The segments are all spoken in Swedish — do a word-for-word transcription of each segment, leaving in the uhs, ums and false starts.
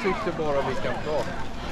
tyckte bara vi ska prata.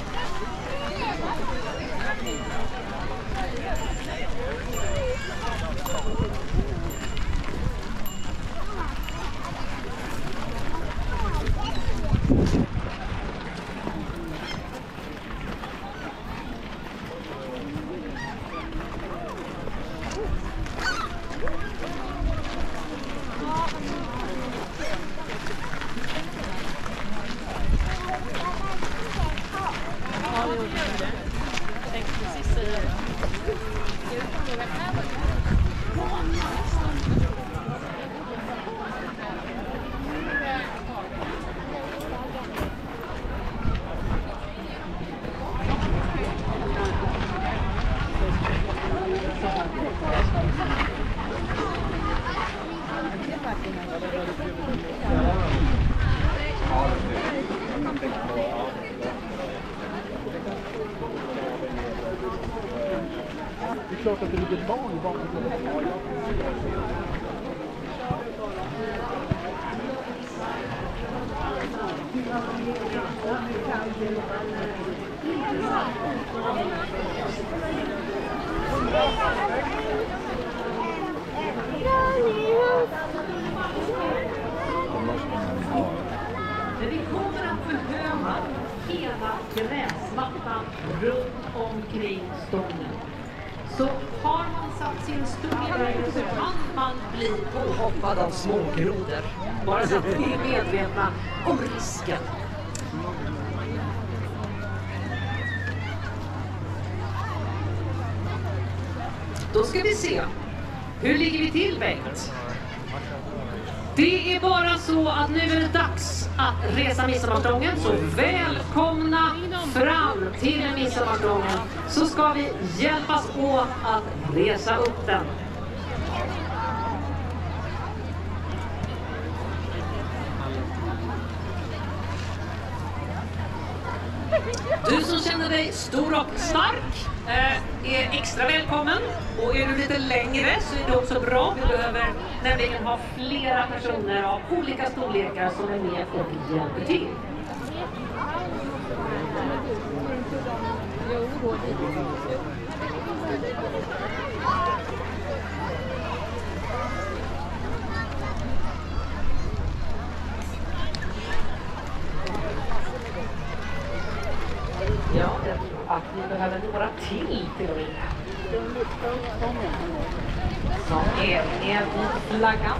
Det är klart att det ligger barn i bakom. Vi kommer att behöva hela gräsmattan runt omkring stången. Så har man satt sin stol där så kan man bli påhoppad av smågrodor. Bara så att vi är medvetna om risken. Då ska vi se. Hur ligger vi till, Bengt? Det är bara så att nu är det dags att resa midsommarstången. Så välkomna fram till midsommarstången. Så ska vi hjälpas åt att resa upp den. Du som känner dig stor och stark är extra välkommen. Och är du lite längre så är det också bra. Vi behöver nämligen ha flera personer av olika storlekar som är med och hjälper till. Ja, jag tror att vi behöver några till till och med. Som är med i flaggan.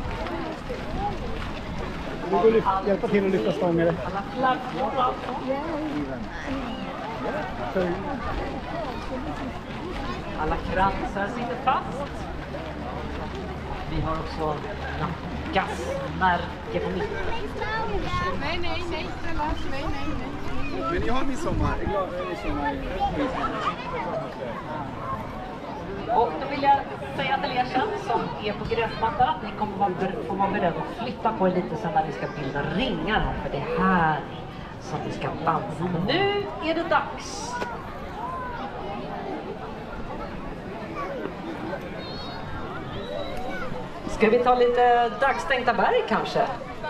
Vi går lyfta, hjälpa till att lyfta stångar. Alla flaggor alltså. Alla kransar sitter fast. Vi har också gasmärke på mitten. Nej, nej, nej, nej, nej, nej. Men jag har midsommar. Jag är glad att midsommar. Och då vill jag säga till er sen som är på gräsmattan att ni kommer vara, få vara beredda att flytta på er lite sen när vi ska bilda ringar här. För det är här som vi ska dansa. Men nu är det dags. Ska vi ta lite dagstänkta berg kanske?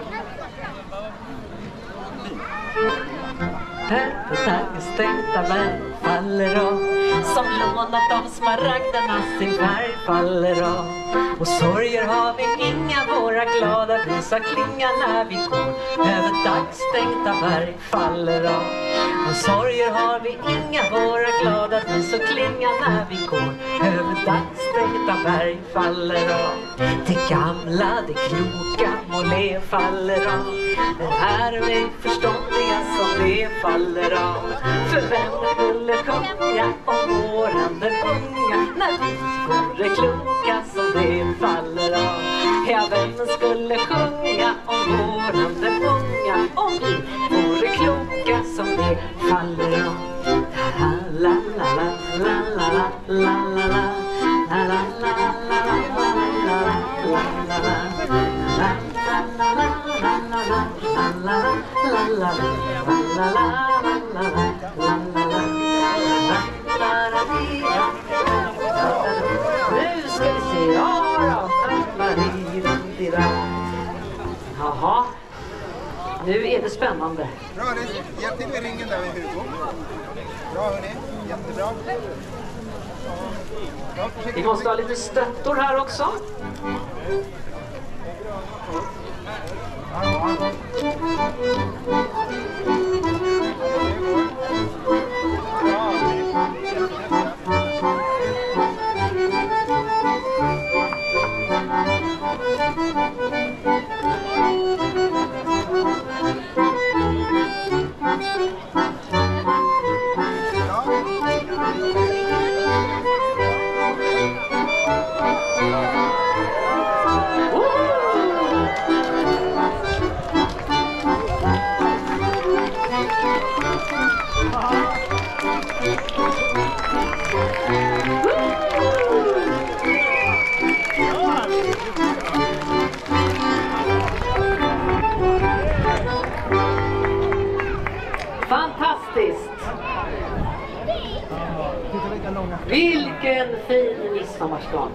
Här på dagstänkta berg faller av, som lånat av smaragderna sin färg faller av. Och sorger har vi inga, våra glada visa klingar när vi går över dagstänkta berg faller av. Och sorger har vi inga, våra glada visa klingar när vi går över dagstänkta berg faller av. Det gamla, det kloka må le faller av. Men här är vi förståndiga som det faller av. För vem skulle sjunga om våran den unga, när vi vore kloka som det faller av. Ja, vem skulle sjunga om våran den unga, om vi vore kloka som det faller av. La la la la la la la la la la la la nu ska vi se. Ja då. Jaha. Nu är det spännande. Bra, det hjälp till med ringen där med Hugo. Bra hörni, jättebra. Ja, Vi måste ha lite stöttor här också. Fantastiskt! Vilken fin midsommarstånd!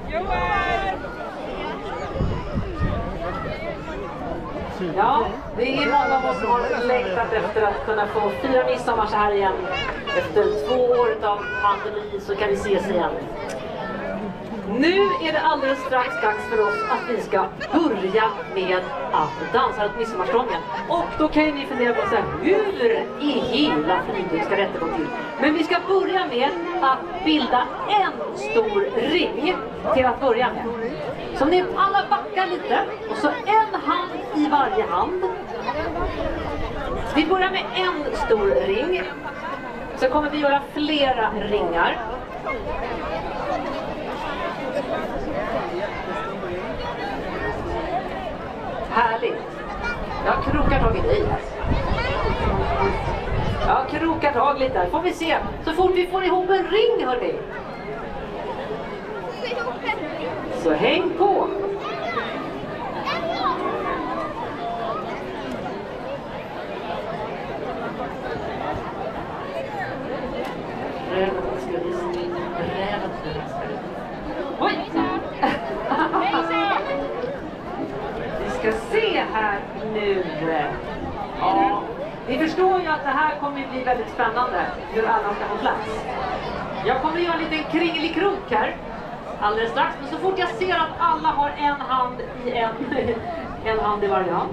Ja, det är många av oss som har längtat efter att kunna få fira midsommar så här igen. Efter två år av pandemi så kan vi ses igen. Nu är det alldeles strax dags för oss att vi ska börja med att dansa runt midsommarstången. Och då kan ju ni fundera på så här, hur i hela friden ska detta gå till? Men vi ska börja med att bilda en stor ring till att börja med. Så ni alla backar lite och så en hand i varje hand. Vi börjar med en stor ring. Så kommer vi göra flera ringar. Härligt. Jag krokar tag i dig här. Jag krokar tag lite här. Får vi se. Så fort vi får ihop en ring, hörni. Så häng på. Oj! Vi ska se här nu. Ja, vi förstår ju att det här kommer bli väldigt spännande. Hur alla ska få plats. Jag kommer göra en liten kringelikrok här. Alldeles strax. Men så fort jag ser att alla har en hand i en, en hand i varje hand.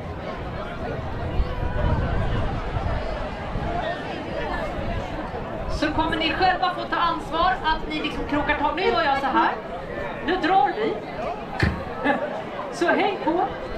Så kommer ni själva få ta ansvar att ni liksom krokar tag. Nu gör jag så här. Nu drar vi. Så häng på.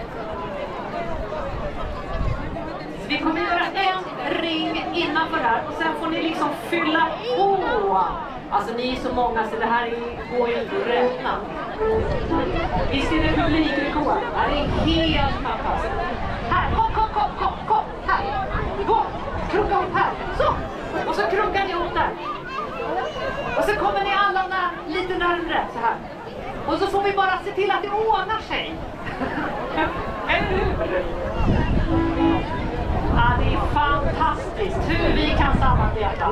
Så vi kommer göra en ring innanför här. Och sen får ni liksom fylla på. Alltså ni är så många så det här går ju inte att räkna. Visst är det publikrekord? Det här är helt fantastiskt. Här, kom, kom, kom, kom, kom. Här. Gå. Kroka upp här. Så. Och så krokar ni ihop där. Och så kommer ni alla när, lite närmare så här. Och så får vi bara se till att det ordnar sig. Eller hur? Ja, det är fantastiskt hur vi kan samarbeta.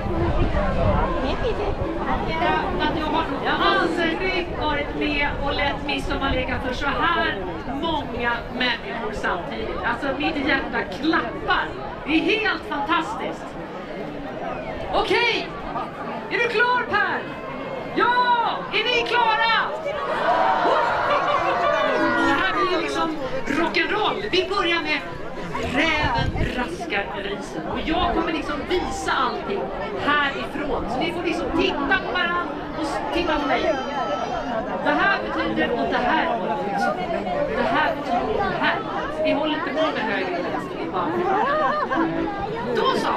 Jag har aldrig varit med och lett midsommarleken för så här många människor samtidigt. Alltså mitt hjärta klappar. Det är helt fantastiskt. Okej, är du klar Per? Ja, är ni klara? Det här blir liksom rock'n'roll. Vi börjar med räven raskar risen. Och jag kommer liksom visa allting härifrån. Så ni får liksom titta på varandra och titta på mig. Det här betyder och det här. Det här betyder och det här. Vi håller inte på med höger och vänster. Vi bara... Då så!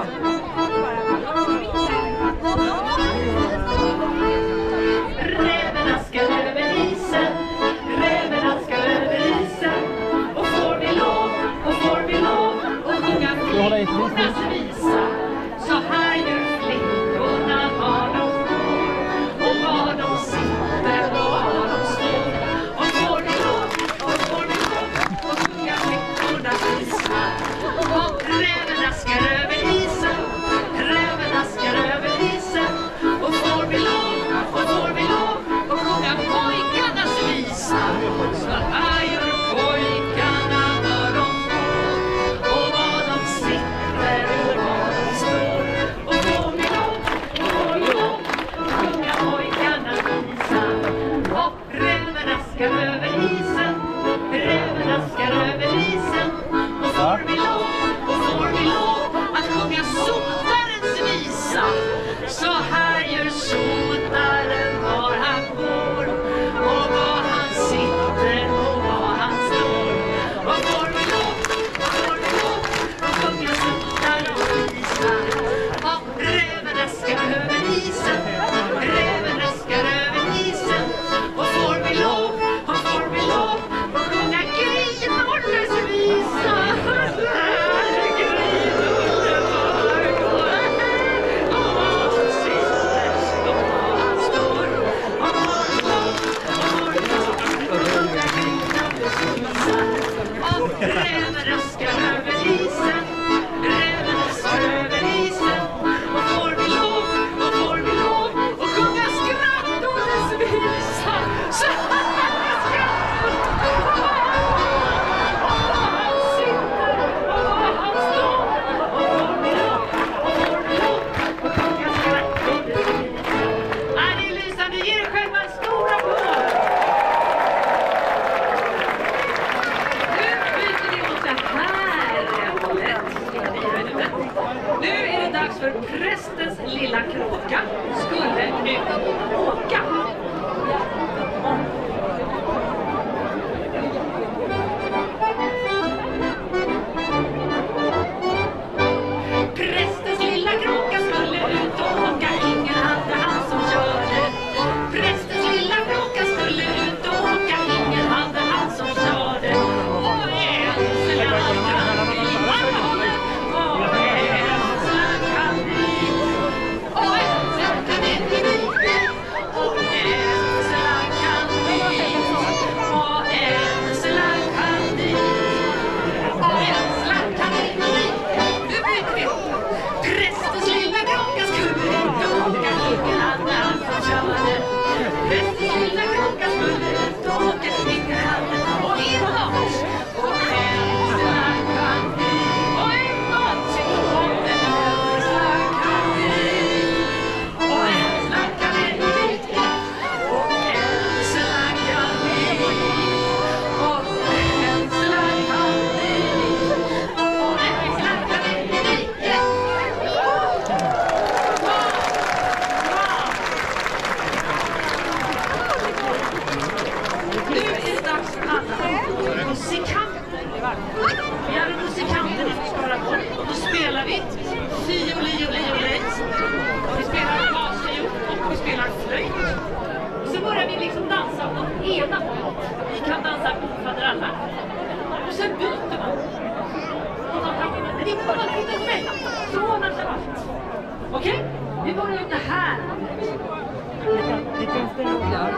Räven ska över isen. Räven ska över isen. Och får vi lov, och får vi lov och sjunga flickornas visa. Så här gör flickorna var de står. Och var de sitter och var de står. Och får vi lov, och får vi lov och sjunga flickornas visa. Och räven ska dags för prästens lilla kråka skulle ut och åka. Prästens lilla kråka skulle ut och åka, ingen hade han som körde. Prästens lilla kråka skulle ut och åka, ingen hade han som körde. Och en slang kan vi, och en slang kan vi, och en slang kan vi, och en slang kan vi, och en slang kan vi, och en slang kan vi. Nu byter vi. Prästens lilla kråka skulle ut och åka, ingen hade han som körde. Prästens lilla kråka skulle ut och åka, ingen hade han och inåt. Och en slang kan vi, och inåt. Och en slang kan vi, och en slang kan vi, och en slang kan vi, och en slang kan vi, och en slang kan vi. Nu är det dags för alla musikanter. Vi är musikanter i Skaraborg. Då spelar vi fioli, fioli, fioli. Vi spelar basfiol och vi spelar flöjt. Och så börjar vi liksom dansa åt ena hållet. Vi kan dansa faderalla. Och sen byter man. Och man kan men det kommer man titta på mig. Så ordnar sig allt. Okej? Vi börjar inte här. Vi kan stänga av där.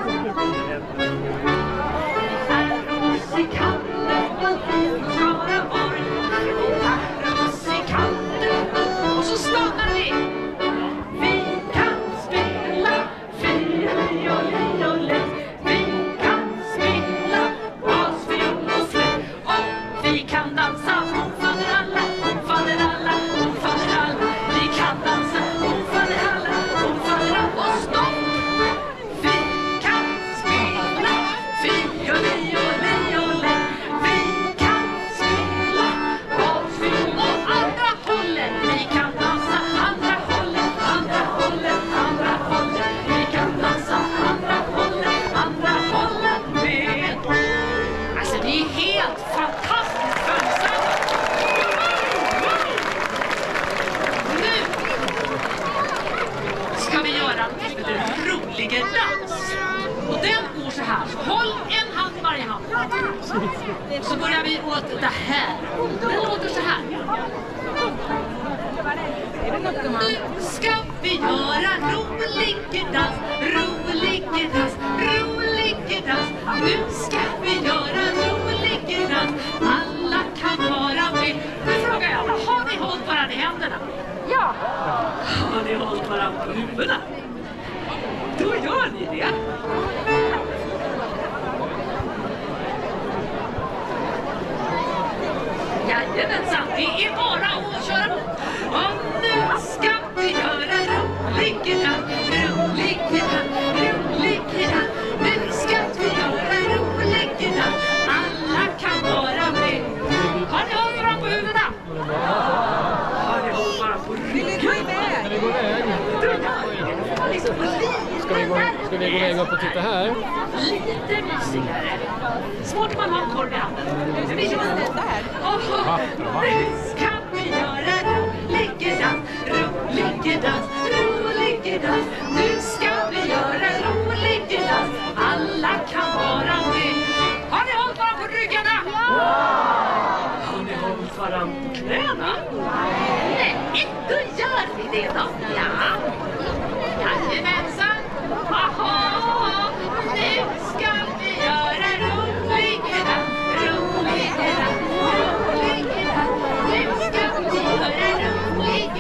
Musikanter från Skaraborg, är musikanter, och så stannar vi. Vi kan spela fioli och lioli, vi kan spela basfiol och flöjt, och vi kan dansa om faderalla, om faderalla, om faderalla. Vi kan dansa om faderalla, om faderalla, och stopp. Vi kan spela fioli och lioli, vi kan spela basfiol och andra hållet. Vi kan dansa andra hållet, andra hållet, andra hållet. Vi kan dansa andra hållet, andra hållet med. Alltså det är helt fantastiskt följsamt. Nu ska vi göra en rolig dans. Och den går så här. Så håll en hand i varje hand. Så börjar vi åt det här. Den låter så här. Nu ska vi göra rolig dans, rolig dans, rolig dans. Nu ska vi göra rolig dans. Alla kan vara med. Nu frågar jag, har ni hållit varandra i händerna? Ja. Har ni hållit varandra på huvudena? Då gör ni det. Jajamensan, det är bara att köra på. Och nu ska vi göra rolig dans, rolig dans, rolig dans. Nu ska vi göra rolig dans. Alla kan vara med. Har ni hållit varandra på huvudena? Har ni hållit varandra på ryggen? Ska vi gå iväg? Då gör ni det. Liksom Ska vi gå, ska vi gå iväg upp och titta här? Lite mysigare. Svårt man har en korv i handen. Vi kör där. Och nu ska vi göra rolig dans, rolig dans, rolig dans. Nu ska vi göra rolig dans. Alla kan vara med. Har ni hållit varandra på ryggarna? Ja! Har ni hållit varandra på knäna? Nej, då gör vi det då. Ja. Jajamensan. Aha, nu ska vi göra rolig dans, rolig dans, rolig dans. Nu ska vi göra rolig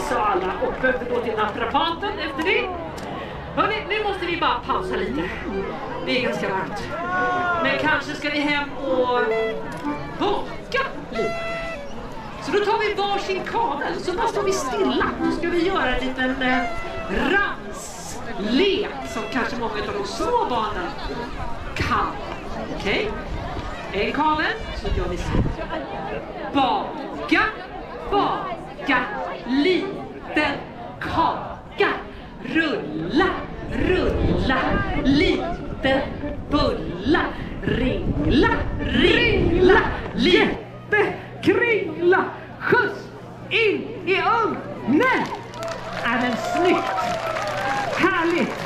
sa alla och behövde gå till naprapaten efter det. Hörrni, nu måste vi bara pausa lite. Det är ganska varmt. Men kanske ska vi hem och baka lite. Så då tar vi varsin kabel, så bara står vi stilla. Så ska vi göra en liten eh, ramslek som kanske många av de små barnen kan. Okej? Okay? En kabel, så gör vi så. Baka, baka, liten kaka. Rulla, rulla, liten bulla. Ringla, ringla, jätte, kringla. Skjuts in i ugnen. Är den snyggt? Härligt.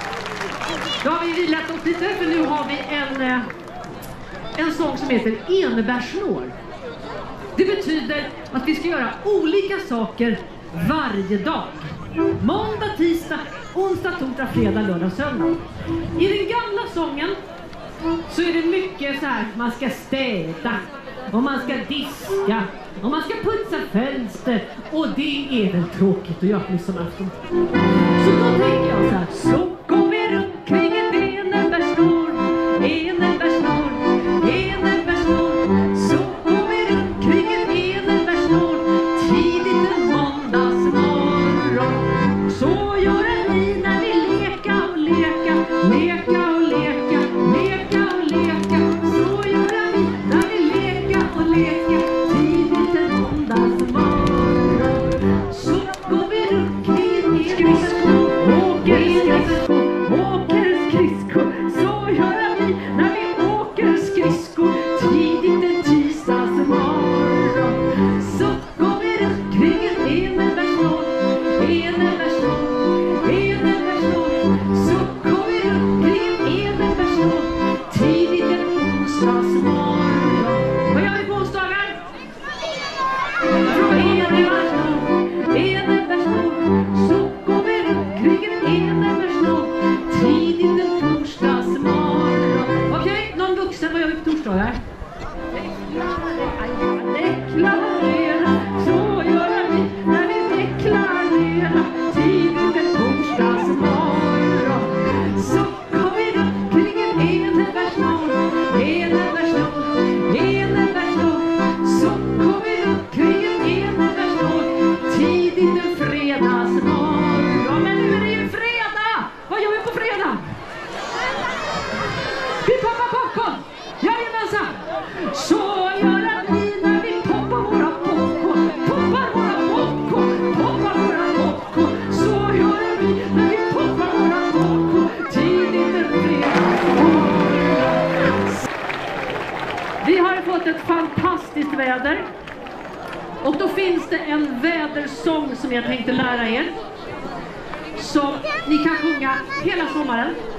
Då har vi vilat oss lite, för nu har vi en, en sång som heter Enbärsnår. Det betyder att vi ska göra olika saker varje dag. Måndag, tisdag, onsdag, torsdag, fredag, lördag, söndag. I den gamla sången så är det mycket så här, man ska städa och man ska diska och man ska putsa fönster, och det är väl tråkigt att göra midsommarafton. Så då tänker jag så här, så går vi runt kring ett enbärsnår, enbärsnår, enbärsnår. Så går vi runt kring ett enbärsnår tidigt en måndagsmorgon. Så gör vi när vi leka och leka, leka och leka, leka och leka. Så gör vi när vi leka och leka tidigt en måndagsmorgon. Så går vi runt kring ett skridskor, åker skridskor, åker skridskor. Så gör vi när vi åker skridskor tidigt en tisdagsmorgon. Så går vi runt kring ett enbärsnår, enbärsnår, enbärsnår. Så går vi runt kring ett enbärsnår tidigt en onsdagsmorgon. Vad gör vi på onsdagar? Enbärsnår, enbärsnår. Så går vi runt kring ett enbärsnår tidigt en torsdagsmorgon. Okej, någon vuxen, vad gör vi på torsdagar? Deklarera, så gör vi när vi deklarerar tidigt en torsdagsmorgon. Så går vi runt kring en enbärsnår, enbärsnår, enbärsnår. Så går vi runt kring en enbärsnår tidigt en fredagsmorgon. Men nu är det ju fredag! Vad gör vi på fredag? Vi poppar popcorn! Jajamensan! Så gör vi när vi poppar våra popcorn, poppar våra popcorn, poppar våra popcorn. Så gör vi när vi poppar våra popcorn tidigt en fredagsmorgon. Vi har fått ett fantastiskt väder. Och då finns det en vädersång som jag tänkte lära er, som ni kan sjunga hela sommaren.